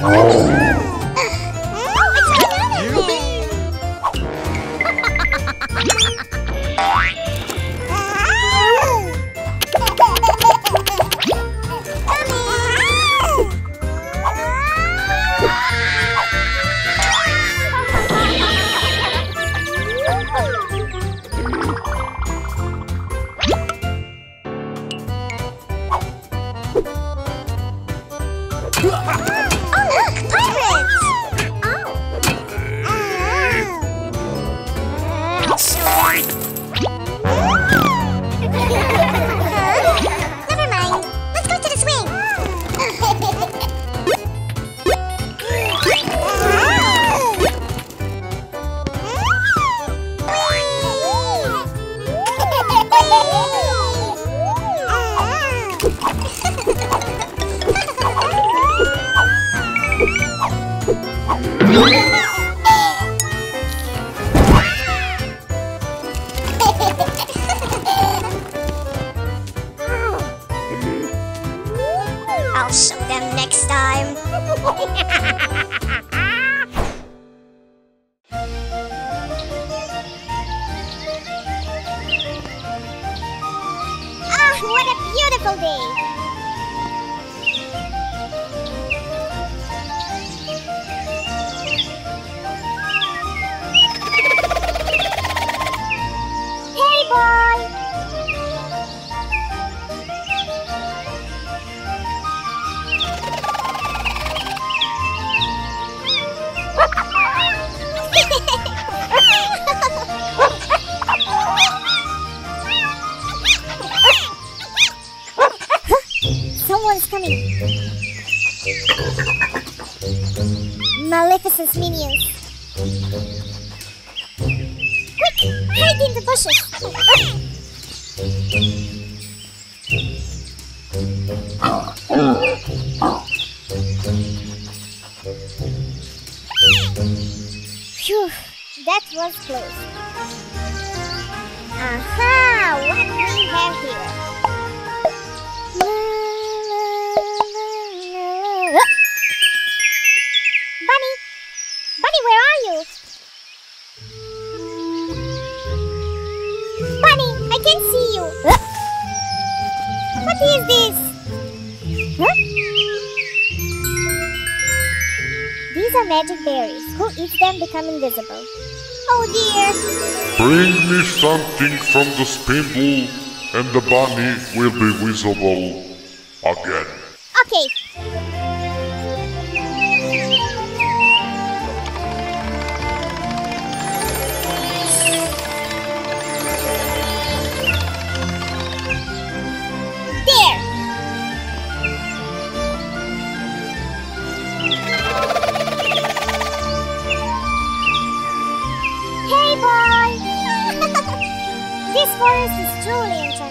Never mind. Let's go to the swing. I'll show them next time. Ah, what a beautiful day! Hey, boy! Someone's coming. Maleficent's minions. Quick, hide in the bushes. Phew, that was close. Aha, what we have here? Bunny! Bunny, where are you? Bunny, I can see you. What is this? Huh? These are magic berries. Who eats them become invisible. Oh dear. Bring me something from the spindle and the bunny will be visible again. Okay. There. Hey boy. This forest is truly enchanted.